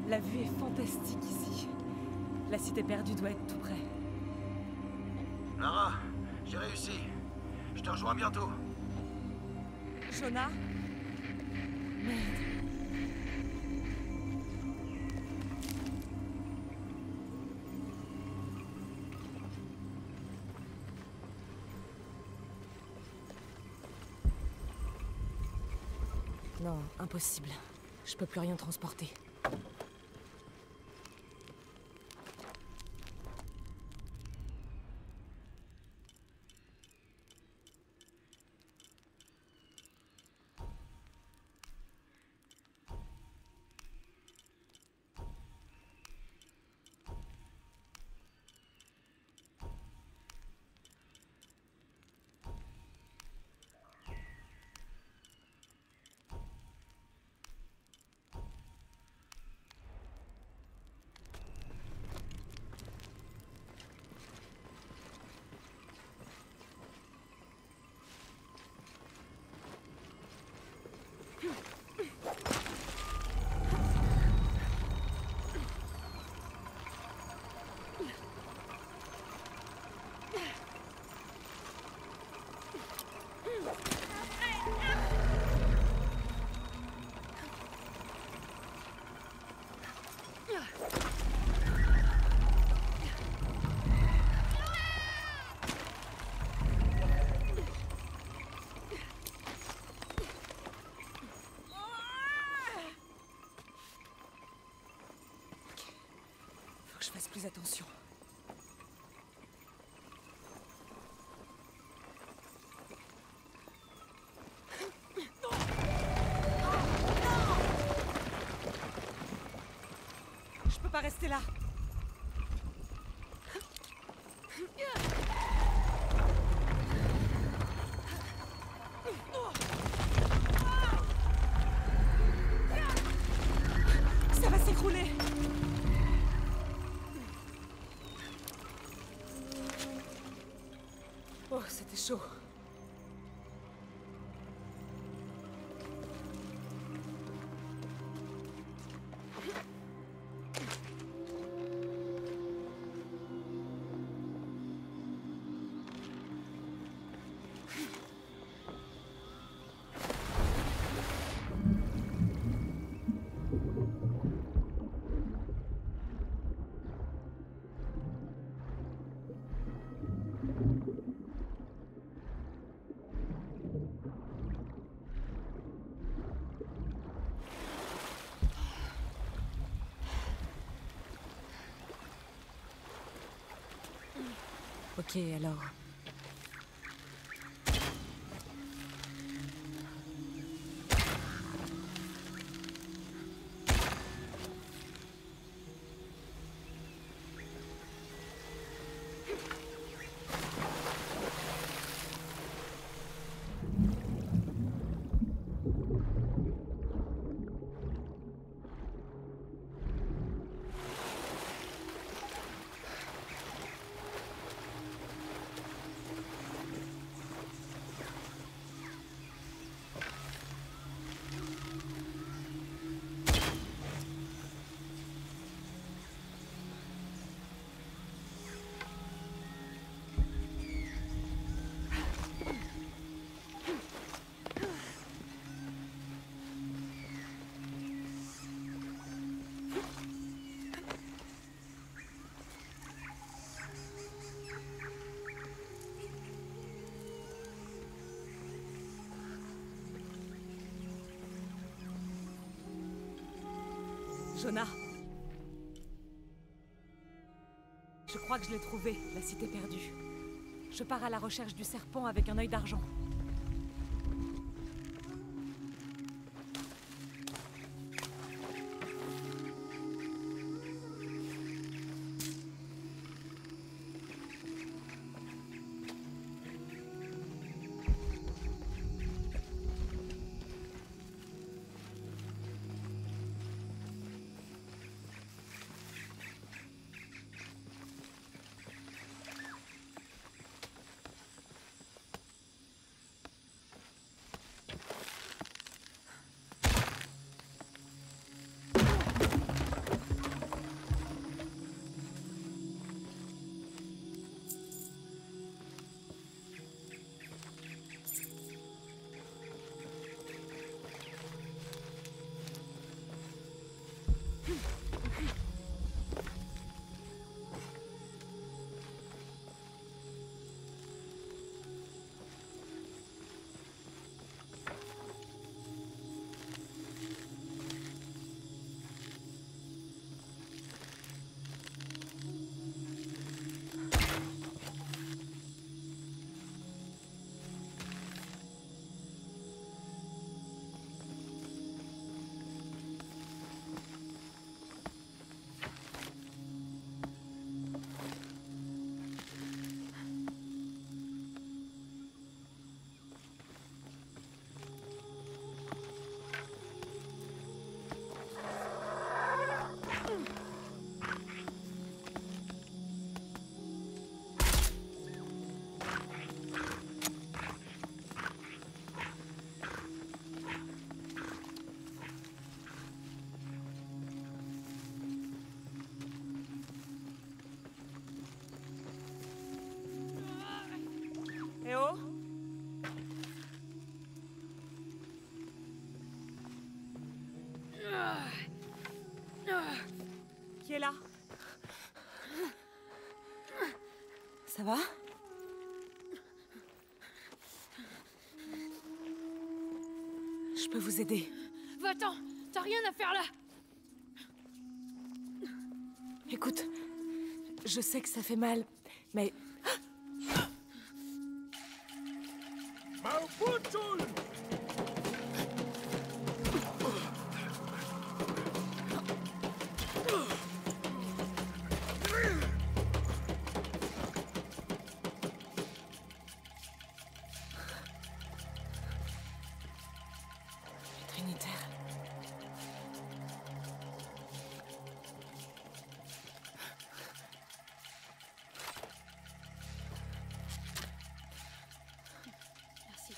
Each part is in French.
La vue est fantastique ici. La cité perdue doit être tout près. Lara, j'ai réussi. Je te rejoins bientôt. Jonah? Merde. Non, impossible. Je peux plus rien transporter. Faut que je fasse plus attention. Je peux pas rester là. Ça va s'écrouler. Oh, c'était chaud. Ok, alors... Jonah. Je crois que je l'ai trouvé, la cité perdue. Je pars à la recherche du serpent avec un œil d'argent. Qui est là? Ça va? Je peux vous aider. Va-t'en! T'as rien à faire là! Écoute, je sais que ça fait mal, mais... Trinitaire. Merci.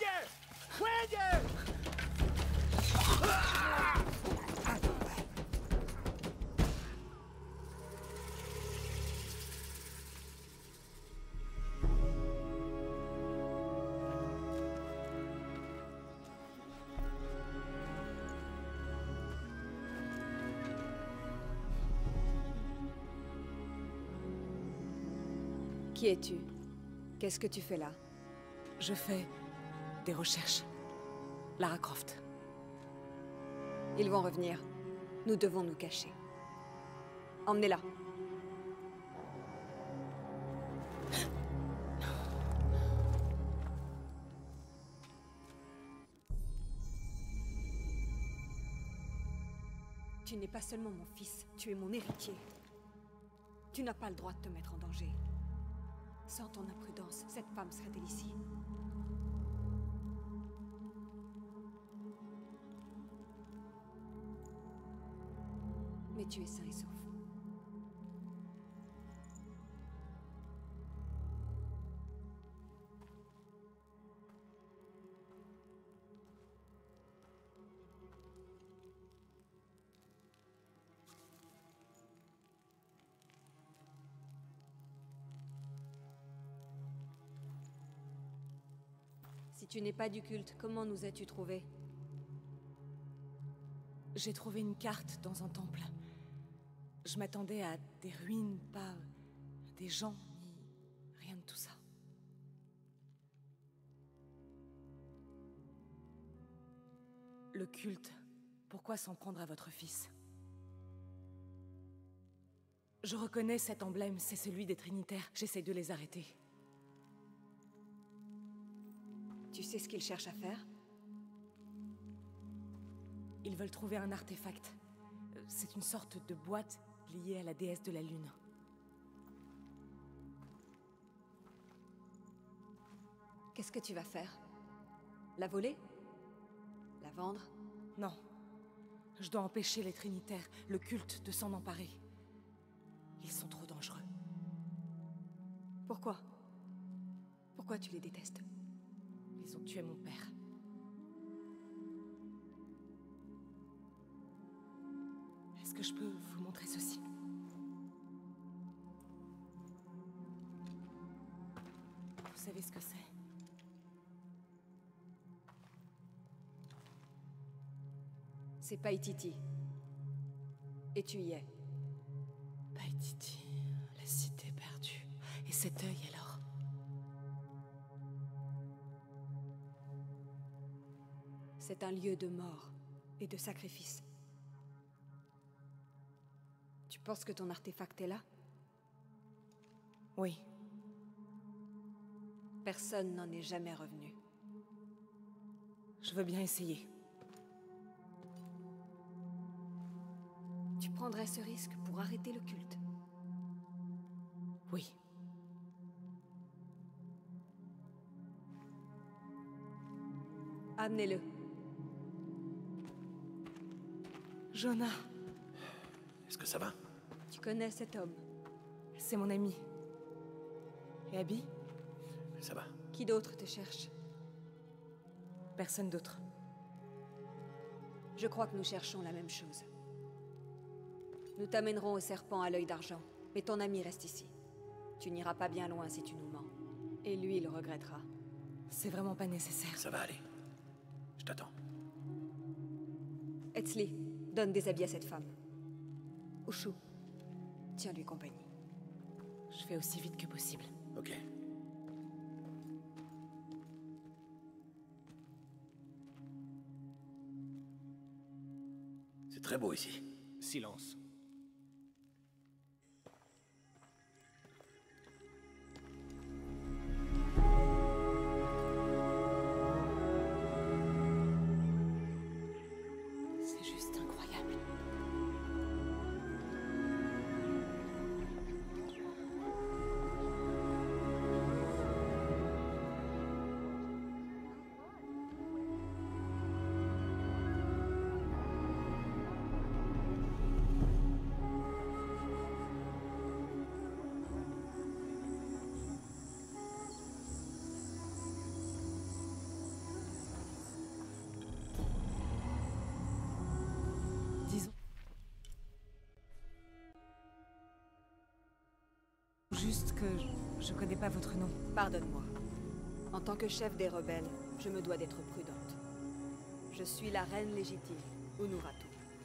Qui es-tu? Qu'est-ce que tu fais là? Je fais des recherches. Lara Croft. Ils vont revenir. Nous devons nous cacher. Emmenez-la. Tu n'es pas seulement mon fils, tu es mon héritier. Tu n'as pas le droit de te mettre en danger. Sans ton imprudence, cette femme serait-elle ici? Mais tu es sain et sauf. Si tu n'es pas du culte, comment nous as-tu trouvés? J'ai trouvé une carte dans un temple. Je m'attendais à des ruines, pas des gens, ni rien de tout ça. Le culte, pourquoi s'en prendre à votre fils? Je reconnais cet emblème, c'est celui des Trinitaires. J'essaie de les arrêter. Tu sais ce qu'ils cherchent à faire? Ils veulent trouver un artefact. C'est une sorte de boîte liée à la déesse de la Lune. Qu'est-ce que tu vas faire? La voler? La vendre? Non. Je dois empêcher les Trinitaires, le culte, de s'en emparer. Ils sont trop dangereux. Pourquoi? Pourquoi tu les détestes? Ils ont tué mon père. Est-ce que je peux vous montrer ceci? Vous savez ce que c'est? C'est Paititi. Et tu y es. Paititi, la cité perdue. Et cet œil alors? C'est un lieu de mort et de sacrifice. Tu penses que ton artefact est là? Oui. Personne n'en est jamais revenu. Je veux bien essayer. Tu prendrais ce risque pour arrêter le culte? Oui. Amenez-le. Jonah, Est-ce que ça va? Tu connais cet homme? c'est mon ami. Et Abby? Ça va. Qui d'autre te cherche? Personne d'autre. Je crois que nous cherchons la même chose. Nous t'amènerons au serpent à l'œil d'argent, mais ton ami reste ici. Tu n'iras pas bien loin si tu nous mens. Et lui, il regrettera. C'est vraiment pas nécessaire. Ça va aller. Je t'attends. Etzli, donne des habits à cette femme. Ushu, Tiens-lui compagnie. Je fais aussi vite que possible. Ok. C'est très beau ici. Silence. C'est juste incroyable. Disons juste que je connais pas votre nom. Pardonne-moi. En tant que chef des rebelles, je me dois d'être prudente. Je suis la reine légitime, Unuratu.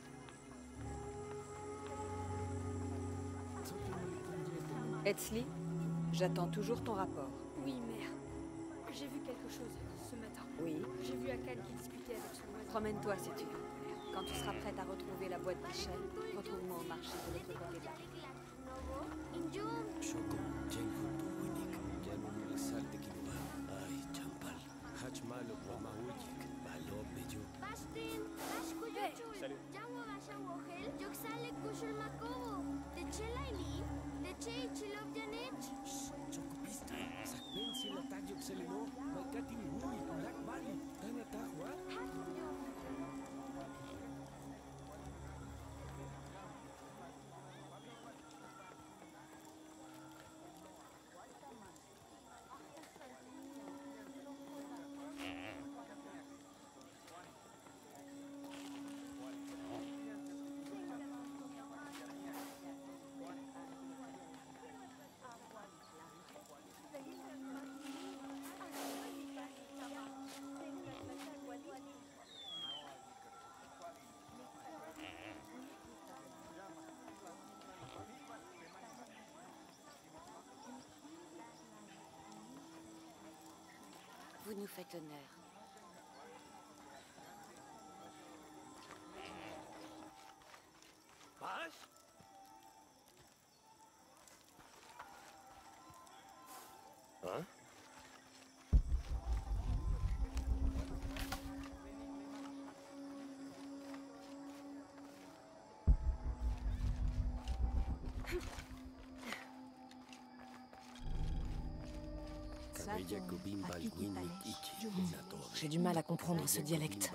Etzli, j'attends toujours ton rapport. Oui, mère. J'ai vu quelque chose ce matin. Oui. J'ai vu Akan qui discutait avec son voisin. Promène-toi si tu veux. Quand tu seras prête à retrouver la boîte d'Ichel, retrouve-moi au marché de l'autre côté de la rive. Shoko, Jengu, Tuwinik, Janum Lisalte Kiluba, Ay, Champal, Hachmalo, Wamawujik, Balo, Beju. Salut. Chocopista, Sakben Sila Tajuk Selino, Maikati Hui, Black Bali, Tanatahwa. Vous nous faites honneur. Vache? Hein? J'ai du mal à comprendre ce dialecte.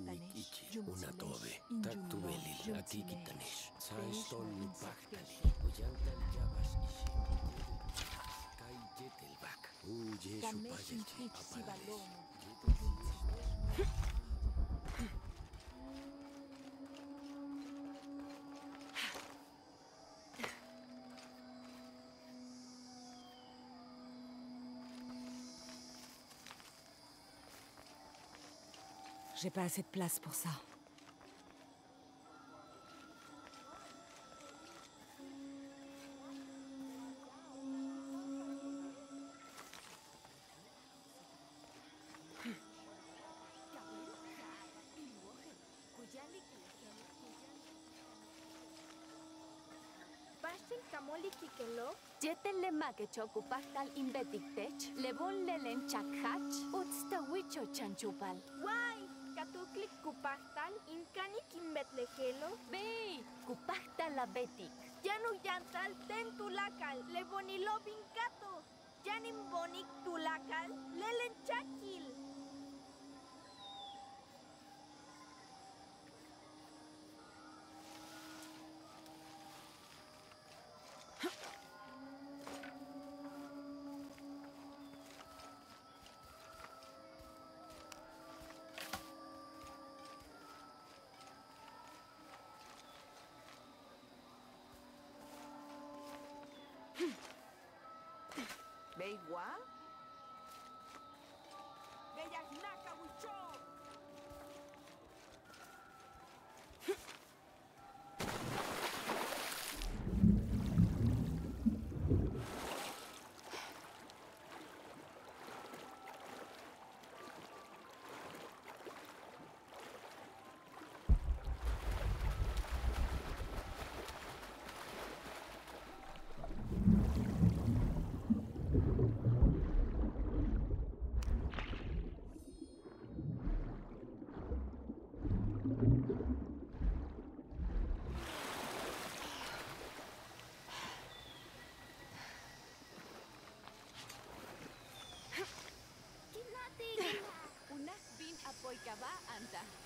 J'ai pas assez de place pour ça. Jetele makecho kupaktal imbetiktech, levon lelen chakhach, utsta wicho chanchupal. Why? Katuklik kupaktal, inkanik imbetlejelo. Be, kupaktal la betik. Yanu yantal ten tulakal, levonilo vincato. Yanim bonik tulakal, lelen chakil. Beigua? Beyagnaka Wicho!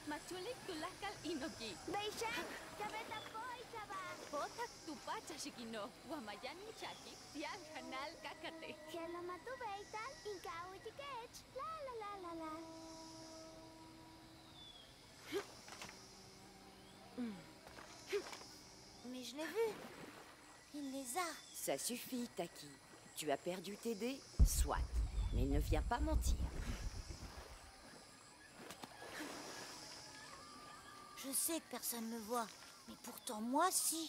Machulik tulakal inoki. Beishan, kabeta poi chava. Botak tupacha shikino. Wamayani chaki. Tian hanal kakate. Hello matu beital, inkao tikech. La la la la la. Mais je l'ai vu. Il les a. Ça suffit, Taki. Tu as perdu tes dés, soit. Mais ne viens pas mentir. Je sais que personne ne me voit, mais pourtant moi, si.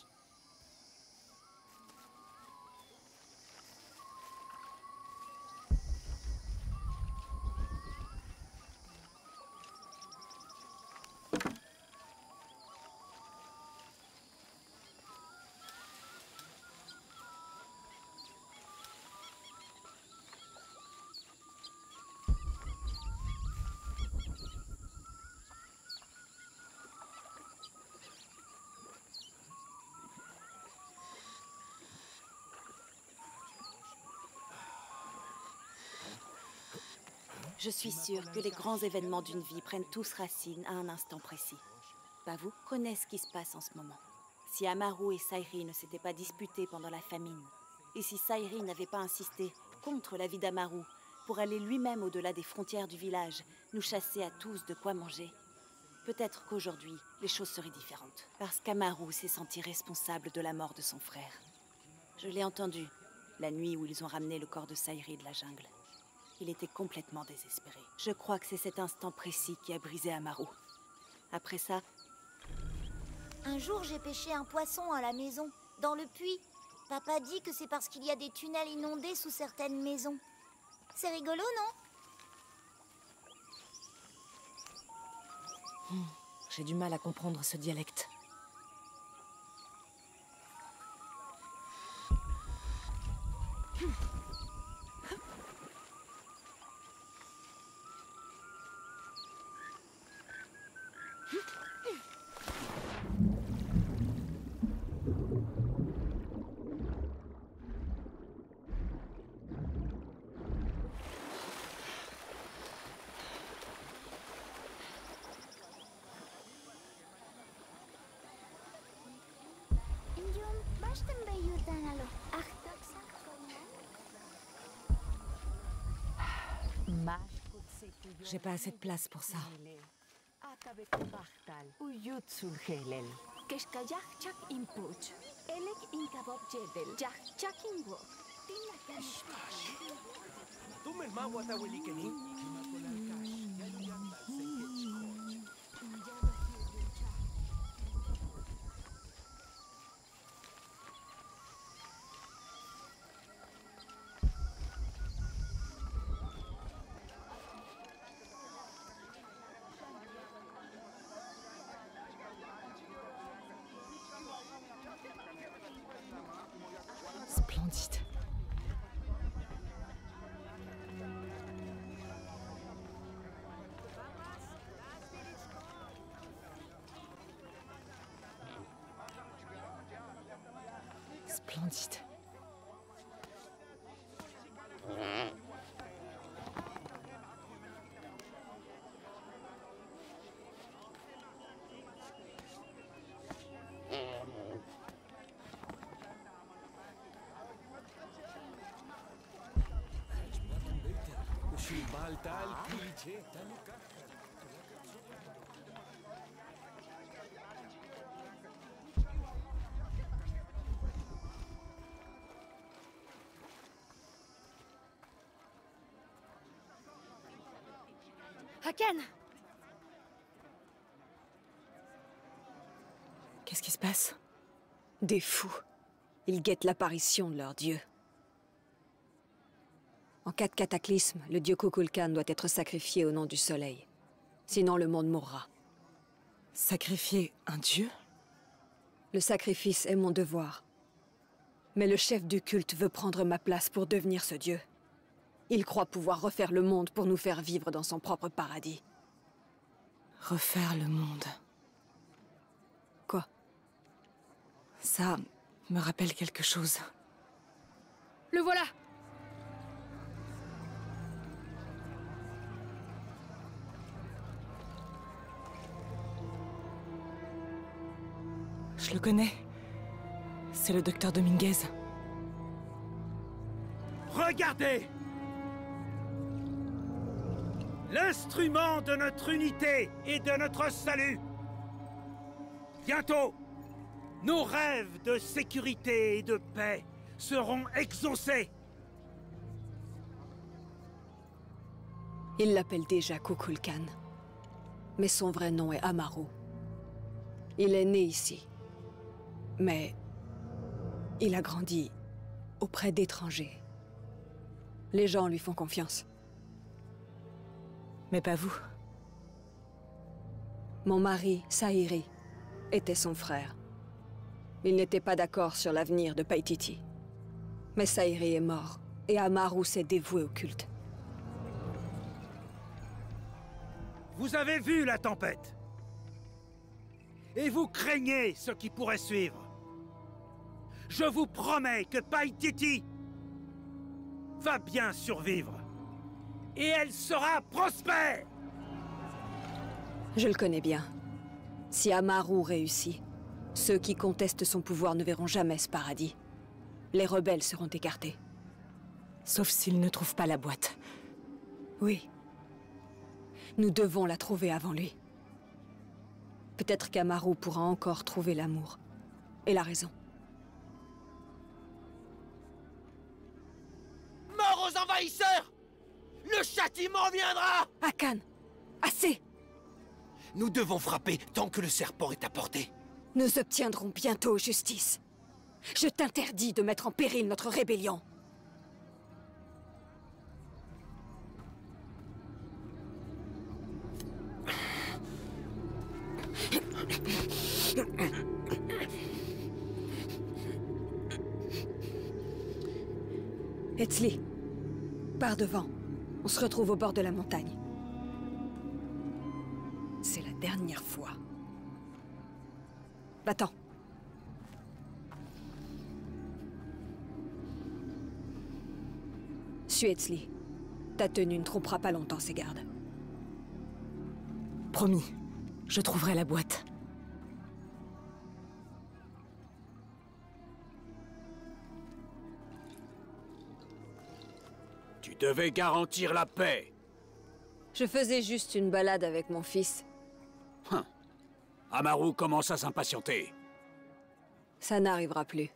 Je suis sûre que les grands événements d'une vie prennent tous racine à un instant précis. Pas vous? Prenez ce qui se passe en ce moment. Si Amaru et Sairi ne s'étaient pas disputés pendant la famine, et si Sairi n'avait pas insisté contre la vie d'Amaru pour aller lui-même au-delà des frontières du village, nous chasser à tous de quoi manger, peut-être qu'aujourd'hui, les choses seraient différentes. Parce qu'Amaru s'est senti responsable de la mort de son frère. Je l'ai entendu, la nuit où ils ont ramené le corps de Sairi de la jungle. Il était complètement désespéré. Je crois que c'est cet instant précis qui a brisé Amaru. Après ça... Un jour, j'ai pêché un poisson à la maison, dans le puits. Papa dit que c'est parce qu'il y a des tunnels inondés sous certaines maisons. C'est rigolo, non? J'ai du mal à comprendre ce dialecte. Injum, bastem beyurdan alo. Achtak J'ai pas assez de place pour ça. Keshkayak chak impuch. Elek inkabop jedel. Jak chak inwo. Tumen magua tawilikeni. Splendide. Splendide. Haken! Qu'est-ce qui se passe? Des fous. Ils guettent l'apparition de leur dieu. En cas de cataclysme, le dieu Kukulkan doit être sacrifié au nom du soleil. Sinon le monde mourra. Sacrifier un dieu? Le sacrifice est mon devoir. Mais le chef du culte veut prendre ma place pour devenir ce dieu. Il croit pouvoir refaire le monde pour nous faire vivre dans son propre paradis. Refaire le monde. Quoi? Ça me rappelle quelque chose. Le voilà! Je le connais. C'est le docteur Dominguez. Regardez! L'instrument de notre unité et de notre salut! Bientôt, nos rêves de sécurité et de paix seront exaucés! Il l'appelle déjà Kukulkan. Mais son vrai nom est Amaru. Il est né ici. Mais il a grandi auprès d'étrangers. Les gens lui font confiance. Mais pas vous. Mon mari, Saïri, était son frère. Il n'était pas d'accord sur l'avenir de Paititi. Mais Saïri est mort, et Amaru s'est dévoué au culte. Vous avez vu la tempête. Et vous craignez ce qui pourrait suivre. Je vous promets que Paititi va bien survivre. Et elle sera prospère! Je le connais bien. Si Amaru réussit, ceux qui contestent son pouvoir ne verront jamais ce paradis. Les rebelles seront écartés. Sauf s'ils ne trouvent pas la boîte. Oui. Nous devons la trouver avant lui. Peut-être qu'Amaru pourra encore trouver l'amour. Et la raison. Mort aux envahisseurs! Le châtiment viendra! Akan! Assez! Nous devons frapper tant que le serpent est à portée. Nous obtiendrons bientôt justice. Je t'interdis de mettre en péril notre rébellion. Etzli, pars devant. On se retrouve au bord de la montagne. C'est la dernière fois. Va-t'en. Suis Etzli. Ta tenue ne trompera pas longtemps ses gardes. Promis, je trouverai la boîte. Tu devais garantir la paix. Je faisais juste une balade avec mon fils. Amaru commence à s'impatienter. Ça n'arrivera plus.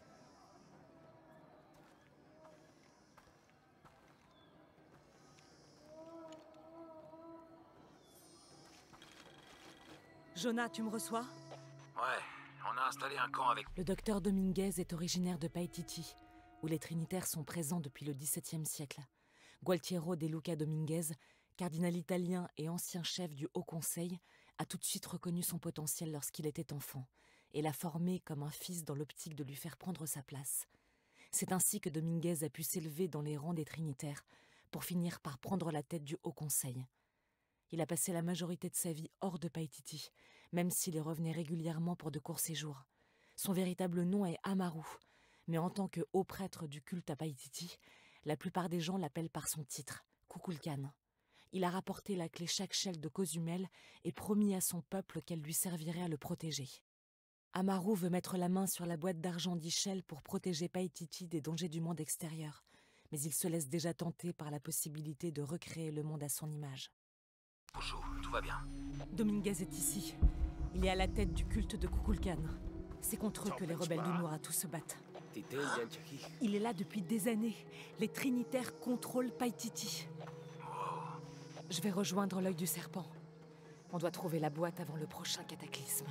Jonah, tu me reçois? Ouais, on a installé un camp avec... Le docteur Dominguez est originaire de Paititi, où les Trinitaires sont présents depuis le XVIIe siècle. Gualtiero de Luca Dominguez, cardinal italien et ancien chef du Haut Conseil, a tout de suite reconnu son potentiel lorsqu'il était enfant, et l'a formé comme un fils dans l'optique de lui faire prendre sa place. C'est ainsi que Dominguez a pu s'élever dans les rangs des Trinitaires, pour finir par prendre la tête du Haut Conseil. Il a passé la majorité de sa vie hors de Paititi, même s'il y revenait régulièrement pour de courts séjours. Son véritable nom est Amaru, mais en tant que haut prêtre du culte à Paititi, la plupart des gens l'appellent par son titre, Kukulkan. Il a rapporté la clé Shakshel de Cozumel et promis à son peuple qu'elle lui servirait à le protéger. Amaru veut mettre la main sur la boîte d'argent d'Ishel pour protéger Paititi des dangers du monde extérieur, mais il se laisse déjà tenter par la possibilité de recréer le monde à son image. Bonjour, tout va bien. Dominguez est ici. Il est à la tête du culte de Kukulkan. C'est contre eux que les rebelles du Noiratu se battent. Il est là depuis des années. Les Trinitaires contrôlent Paititi. Je vais rejoindre l'œil du serpent. On doit trouver la boîte avant le prochain cataclysme.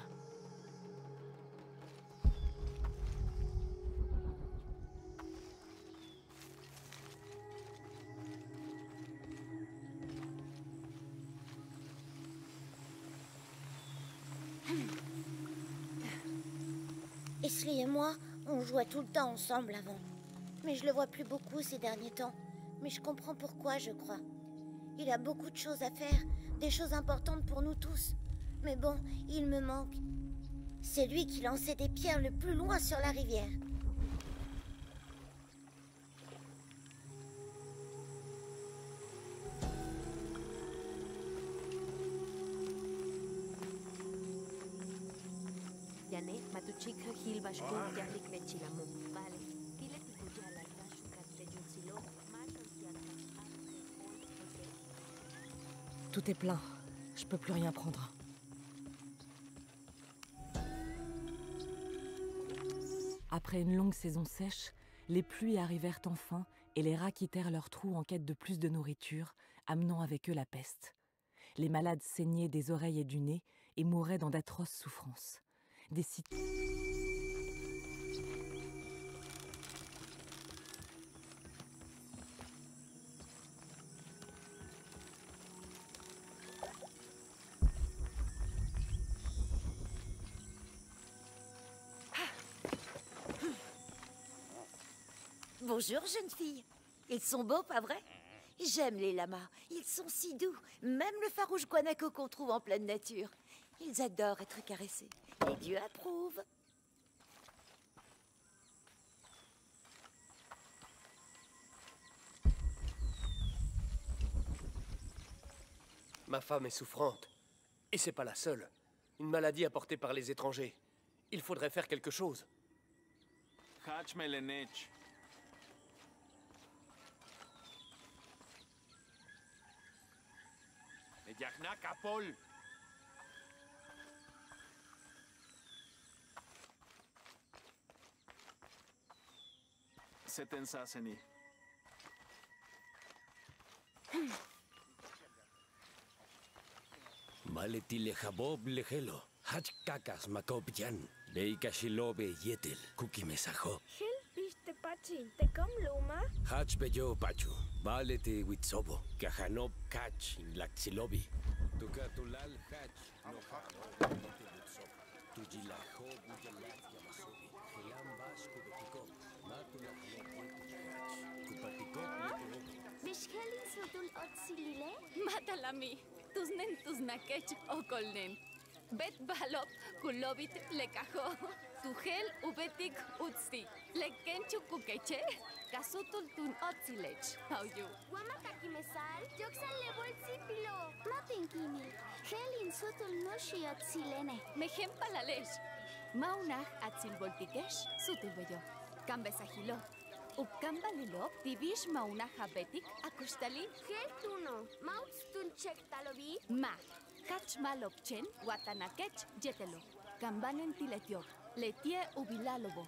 Etzli et moi, on jouait tout le temps ensemble avant. Mais je le vois plus beaucoup ces derniers temps. Mais je comprends pourquoi, je crois. Il a beaucoup de choses à faire, des choses importantes pour nous tous. Mais bon, il me manque. C'est lui qui lançait des pierres le plus loin sur la rivière. Yane, Matuchi. chica hilbashku yalik lechilamu. Vale. Dile que tu ya la rashukat lejutsilo. Tout est plein. Je peux plus rien prendre. Après une longue saison sèche, les pluies arrivèrent enfin et les rats quittèrent leurs trous en quête de plus de nourriture, amenant avec eux la peste. Les malades saignaient des oreilles et du nez et mouraient dans d'atroces souffrances. Des Bonjour, jeune fille. Ils sont beaux, pas vrai? J'aime les lamas. Ils sont si doux. Même le farouche guanaco qu'on trouve en pleine nature. Ils adorent être caressés. Et Dieu approuve. Ma femme est souffrante. Et c'est pas la seule. Une maladie apportée par les étrangers. Il faudrait faire quelque chose. Maletile jabob lejelo. Hach kakas makopjan. Leika shilobe yetel. Kuki mesajo. Hil piste pachin, te com luma? Hach beyo pachu. Valete witsobo. Kajanop kach in laxilobi. Tukatulal hach. No hach. Tujilajo bujelat yamasobi. Helam vasco betiko. Matula kupatiko letolobi. Bishkelin sutul otsilile? Matalami. Tusnen tusnakech okolnen. Bet balop kulobit lekajo. Tujel ubetik utsi. Lekenchu kukeche. Kasutul tun otsilech. Pauyu. Wamataki mesal? Yoxal le bolsipilo. Matinkini. Helin sutul noshi otsilene. Mejem palalesh. Maunaj atsil voltikesh sutul beyo. Kambesajilo. Ukamba lilop divish maunaja betik akustali. Hel tuno. Mauts tun chek talobi? Ma. Hach malopchen watanakech yetelo. Kambanen tiletiok. Letie ubilalobo.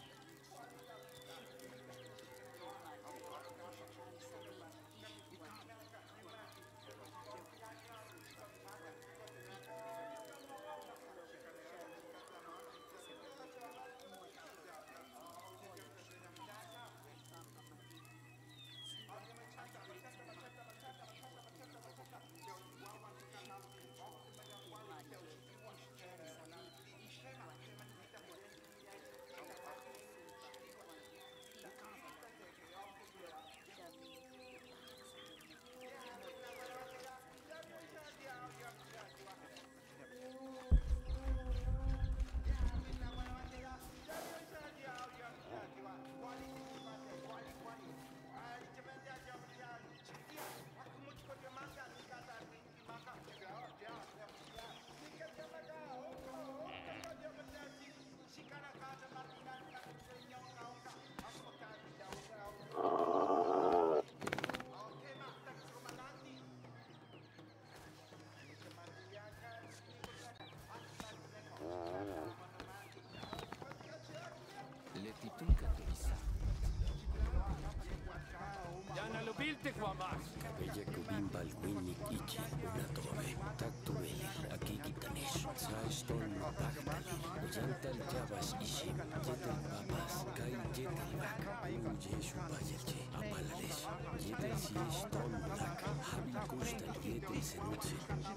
Bella kubimbal winik ichi una tobe. Taktueli aquí quitanesh. Saiston bakbali. Oyantal yabas ishi. Yetel papas. Kai yetel bak. Uye shupayelche. Apalales. Yetel siish ton lak. Habil kustal yetel senutse.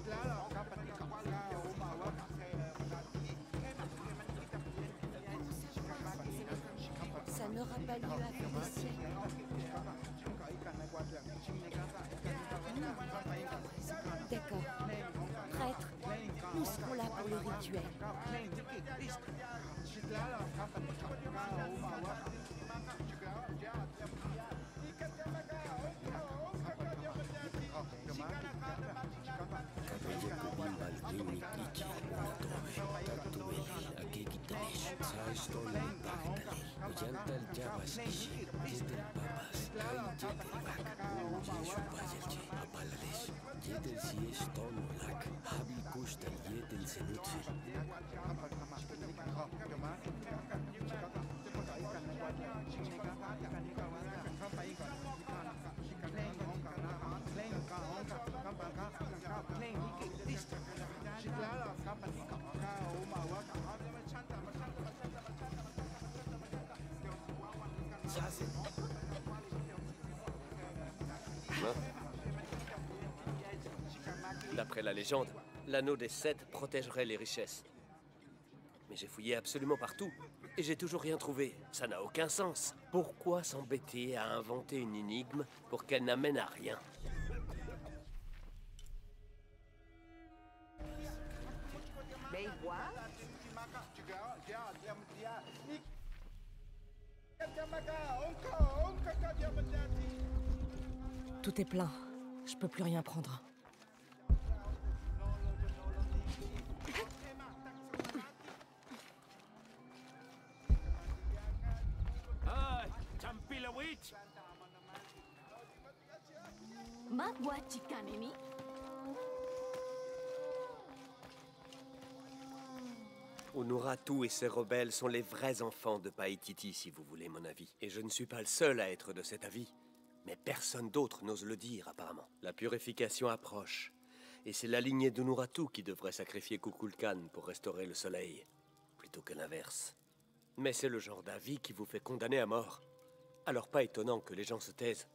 Ça n'aura pas lieu avant des siècles. D'accord. Prêtre, nous serons là pour le rituel. Bella kubimbal winik ichi una tobe. Taktueli aquí quitanesh. Saiston Bagdali, Oyantal Jabas Ishi, Yetel Papas, Kai Yetel Vak, Yeshu Bajelche, Apalales, Yetel Sieston Lak, Habil Kustal Yetel Senutfil. D'après la légende, l'anneau des 7 protégerait les richesses. Mais j'ai fouillé absolument partout, et j'ai toujours rien trouvé. Ça n'a aucun sens. Pourquoi s'embêter à inventer une énigme pour qu'elle n'amène à rien? Tout est plein. Je peux plus rien prendre. Magua chikanemi. Unuratu et ses rebelles sont les vrais enfants de Paititi, si vous voulez mon avis. Et je ne suis pas le seul à être de cet avis. Mais personne d'autre n'ose le dire, apparemment. La purification approche. Et c'est la lignée d'Unuratu qui devrait sacrifier Kukulkan pour restaurer le soleil, plutôt que l'inverse. Mais c'est le genre d'avis qui vous fait condamner à mort. Alors pas étonnant que les gens se taisent.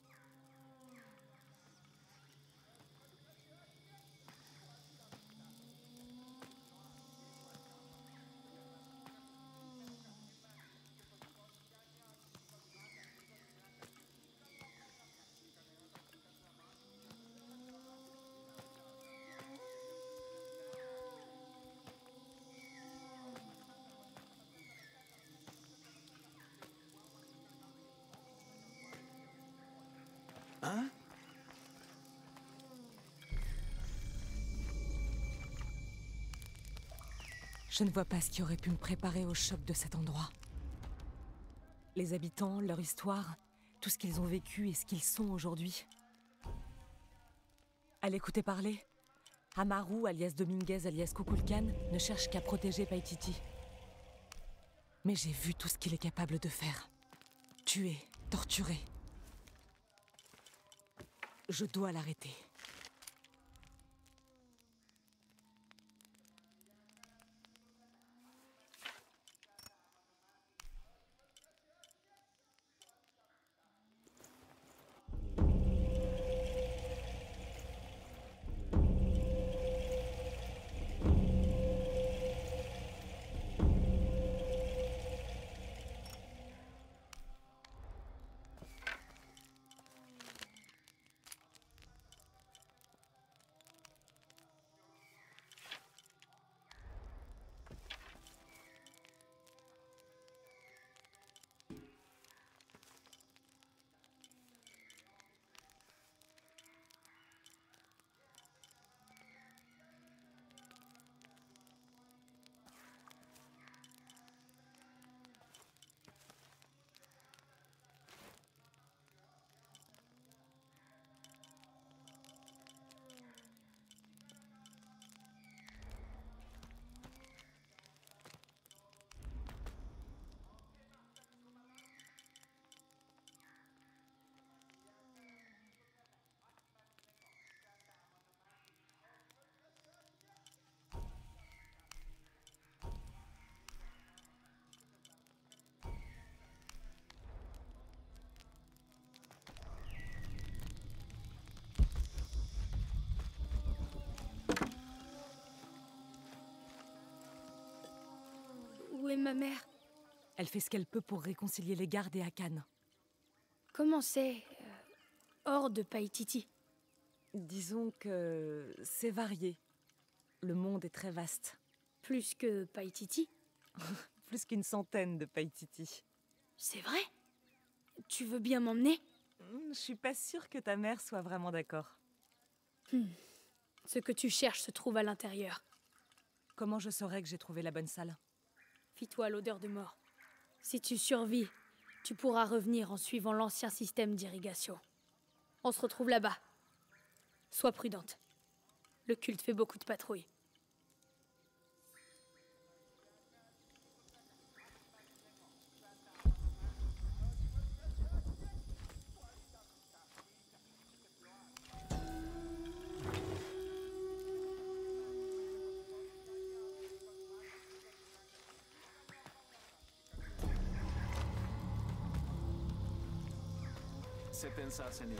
Hein? Je ne vois pas ce qui aurait pu me préparer au choc de cet endroit. Les habitants, leur histoire, tout ce qu'ils ont vécu et ce qu'ils sont aujourd'hui. À l'écouter parler, Amaru, alias Dominguez, alias Kukulkan, ne cherche qu'à protéger Paititi. Mais j'ai vu tout ce qu'il est capable de faire. Tuer, torturer. Je dois l'arrêter. Où est ma mère? Elle fait ce qu'elle peut pour réconcilier les gardes et Akan. Comment c'est hors de Paititi? Disons que c'est varié. Le monde est très vaste. Plus que Paititi? Plus qu'une centaine de Paititi. C'est vrai? Tu veux bien m'emmener? Je suis pas sûre que ta mère soit vraiment d'accord. Ce que tu cherches se trouve à l'intérieur. Comment je saurais que j'ai trouvé la bonne salle? Méfie-toi à l'odeur de mort. Si tu survis, tu pourras revenir en suivant l'ancien système d'irrigation. On se retrouve là-bas. Sois prudente. Le culte fait beaucoup de patrouilles. Seni.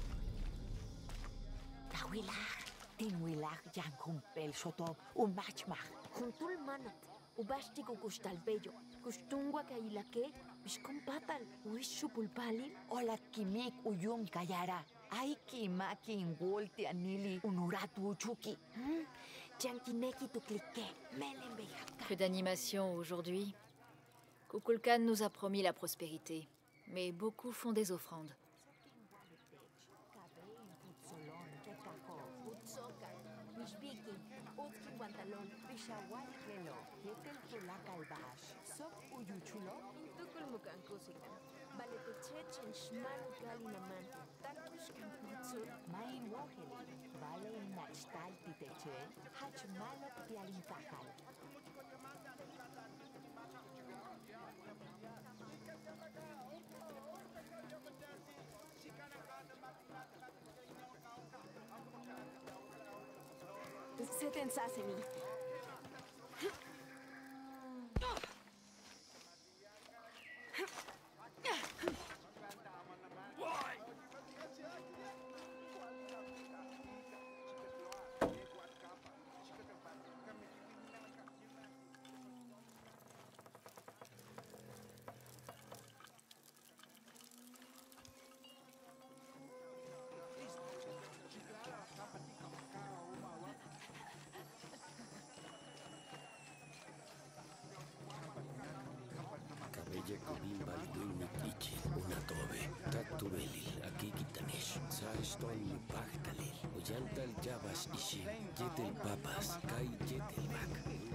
Tawilar, tinwilar yan kumpel soto umachmach. Juntul manat, ubasti kukustal bello, kustungwa kailake, bishkon patal, uishupulpalil. Ola kimik uyum kayara. Ay kimakin wolti anili unuratu uchuki. Jankineki tuklike, melembeyaka. Que d'animation aujourd'hui. Kukulkan nous a promis la prospérité, mais beaucoup font des offrandes. Seten saseni. Cabella kubin balduinik ichil una tobe. Tatubelil aquí quitanesh. Saeston pachtalil. Oyantal yabas ishim. Yetel papas. Kai yetel bak.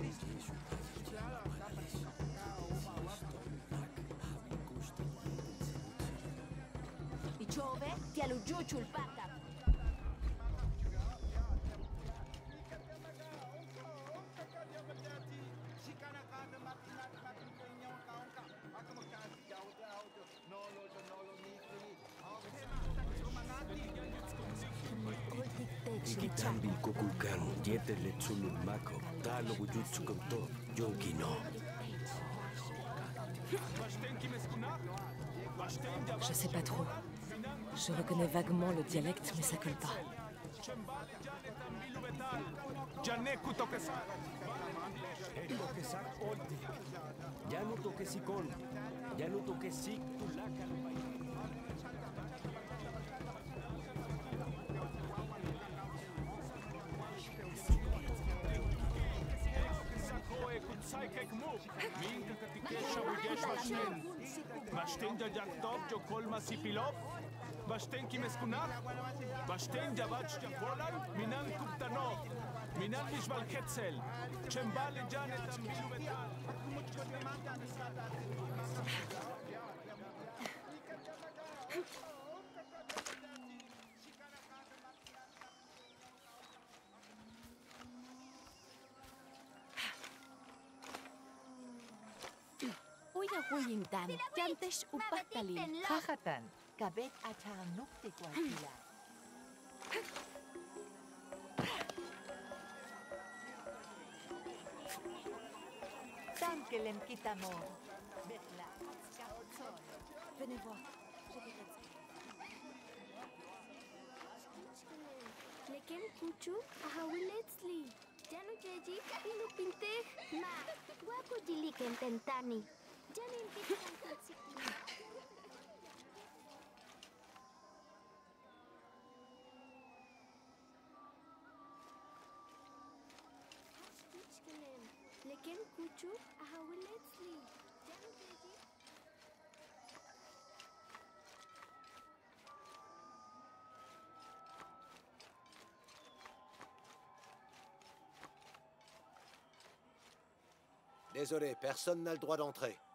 Ichove, ti alujuchul pata. Ikitambil kukulkan. Yetel letsulul mako. Talo gujutsu konto. Yonkino. Je sais pas trop. Je reconnais vaguement le dialecte, mais ça colle pas. Ya no toques icon. Ya no toques sic tu laca. Bashten ja jaktop jo kolma sipilop. Bashten kimeskunach. Bashten jabach japolan minan kuptanov. Minan mishbal ketzel. Chembal janet ambilu betal. Uya huyintan, yantesh upahtalil. Jajatan, kabet achanuk te kualkila. Tankelem kitamor. Betla. Venez voir. Leken kuchu ahawiletsli. Janu jeji inu pinteh. Ma, waku jiliken tentani. Janin pitan kutsiki. Leken kuchu ahawiletsli. Janu jeji. Désolé, personne n'a le droit d'entrer.